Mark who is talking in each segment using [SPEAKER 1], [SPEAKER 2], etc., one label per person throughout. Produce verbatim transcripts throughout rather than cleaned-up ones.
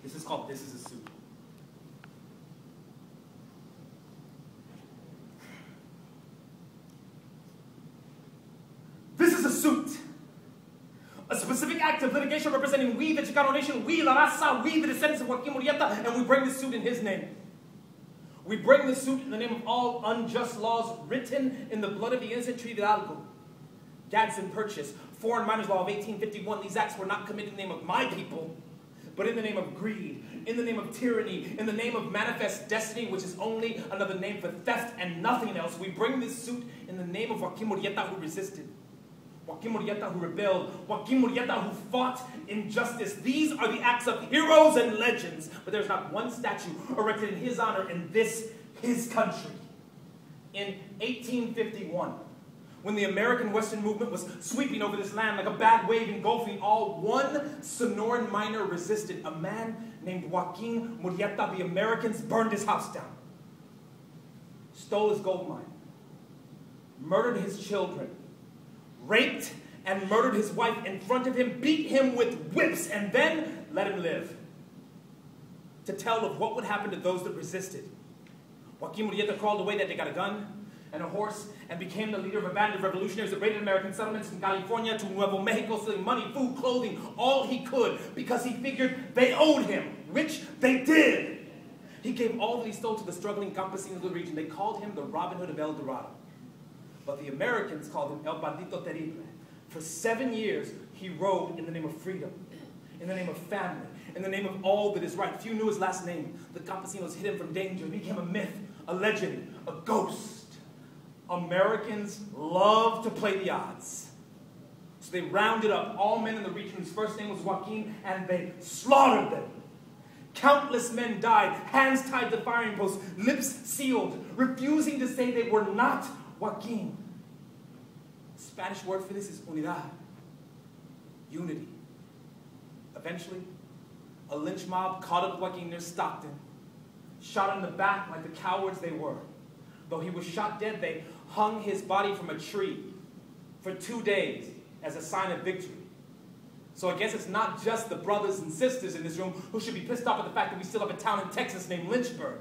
[SPEAKER 1] This is called This Is a Suit. This is a suit. A specific act of litigation representing we, the Chicano nation, we, La Raza, we, the descendants of Joaquin Murrieta, and we bring this suit in his name. We bring this suit in the name of all unjust laws written in the blood of the innocent Trinidad Hidalgo. Gadsden Purchase, Foreign Miners Law of eighteen fifty-one, these acts were not committed in the name of my people, but in the name of greed, in the name of tyranny, in the name of manifest destiny, which is only another name for theft and nothing else. We bring this suit in the name of Joaquin Murrieta, who resisted. Joaquin Murrieta, who rebelled. Joaquin Murrieta, who fought injustice. These are the acts of heroes and legends, but there's not one statue erected in his honor in this, his country. In eighteen fifty-one, when the American Western movement was sweeping over this land like a bad wave engulfing all, one Sonoran miner resisted. A man named Joaquin Murrieta. The Americans burned his house down, stole his gold mine, murdered his children, raped and murdered his wife in front of him, beat him with whips, and then let him live to tell of what would happen to those that resisted. Joaquin Murrieta crawled away that they got a gun and a horse and became the leader of a band of revolutionaries that raided American settlements from California to Nuevo Mexico, stealing money, food, clothing, all he could, because he figured they owed him, which they did. He gave all that he stole to the struggling campesinos of the region. They called him the Robin Hood of El Dorado. But the Americans called him El Bandito Terrible. For seven years, he rode in the name of freedom, in the name of family, in the name of all that is right. Few knew his last name. The campesinos hid him from danger. He became a myth, a legend, a ghost. Americans love to play the odds. So they rounded up all men in the region whose first name was Joaquin, and they slaughtered them. Countless men died, hands tied to firing posts, lips sealed, refusing to say they were not Joaquin. The Spanish word for this is unidad, unity. Eventually, a lynch mob caught up Joaquin near Stockton, shot him in the back like the cowards they were. Though he was shot dead, they hung his body from a tree for two days as a sign of victory. So I guess it's not just the brothers and sisters in this room who should be pissed off at the fact that we still have a town in Texas named Lynchburg.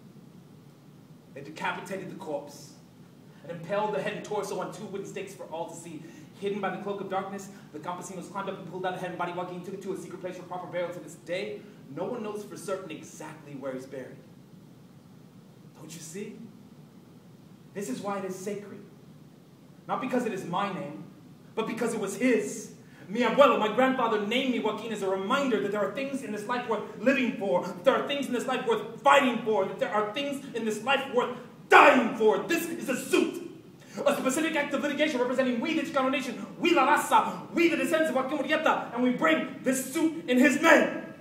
[SPEAKER 1] They decapitated the corpse and impaled the head and torso on two wooden stakes for all to see. Hidden by the cloak of darkness, the campesinos climbed up and pulled out the head and body. Joaquin took it to a secret place for proper burial. To this day, no one knows for certain exactly where he's buried. Don't you see? This is why it is sacred. Not because it is my name, but because it was his. Mi abuelo, my grandfather, named me Joaquin as a reminder that there are things in this life worth living for, that there are things in this life worth fighting for, that there are things in this life worth dying for. This is a suit. A specific act of litigation representing we, the Chicano nation, we, La Raza, we, the descendants of Joaquin Murrieta, and we bring this suit in his name.